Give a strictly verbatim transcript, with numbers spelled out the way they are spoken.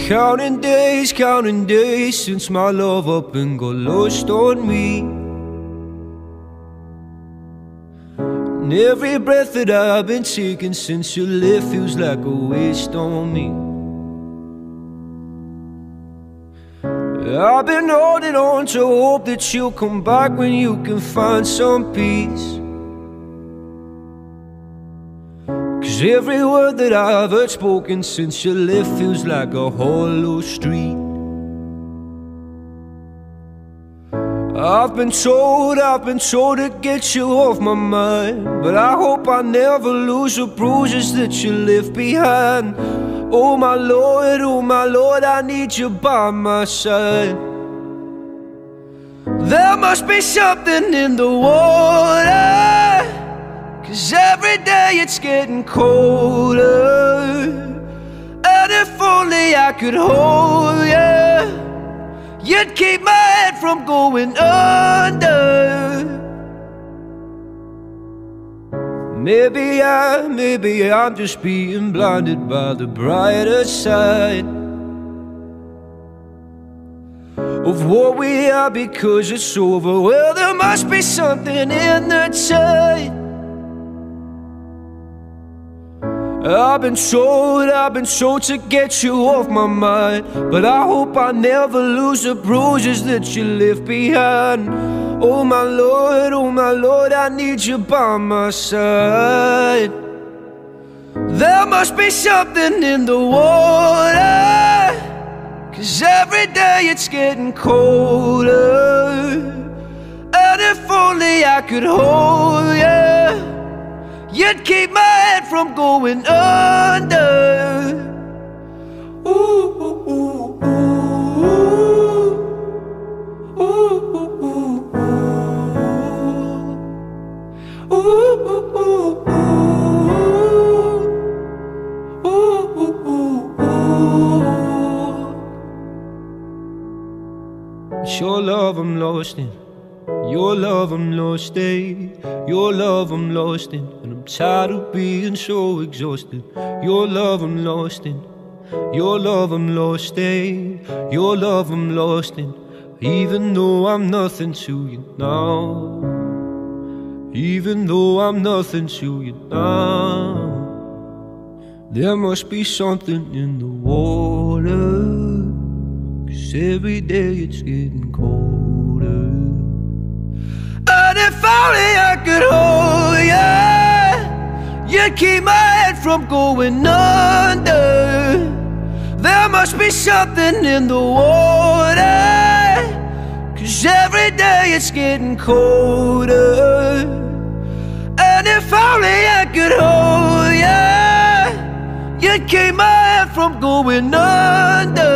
Counting days, counting days since my love up and got lost on me. And every breath that I've been taking since you left feels like a waste on me. I've been holding on to hope that you'll come back when you can find some peace. Cause every word that I've heard spoken since you left feels like a hollow street. I've been told, I've been told to get you off my mind, but I hope I never lose the bruises that you left behind. Oh my Lord, oh my Lord, I need you by my side. There must be something in the water, cause every day it's getting colder. And if only I could hold you, you'd keep my head from going under. Maybe I, maybe I'm just being blinded by the brighter side of what we are because it's over. Well, there must be something in the tide. I've been told, I've been told to get you off my mind, but I hope I never lose the bruises that you left behind. Oh my Lord, oh my Lord, I need you by my side. There must be something in the water, cause every day it's getting colder. And if only I could hold you, you'd keep my head from going under. Ooh, ooh, ooh, ooh, ooh, ooh, ooh, ooh, ooh, ooh, ooh. It's your love I'm lost in. Your love I'm lost in, your love I'm lost in, and I'm tired of being so exhausted. Your love I'm lost in, your love I'm lost in, your love I'm lost in. Even though I'm nothing to you now, even though I'm nothing to you now, there must be something in the water, cause every day it's getting colder. And if only I could hold you, you'd keep my head from going under. There must be something in the water, cause every day it's getting colder. And if only I could hold you, you'd keep my head from going under.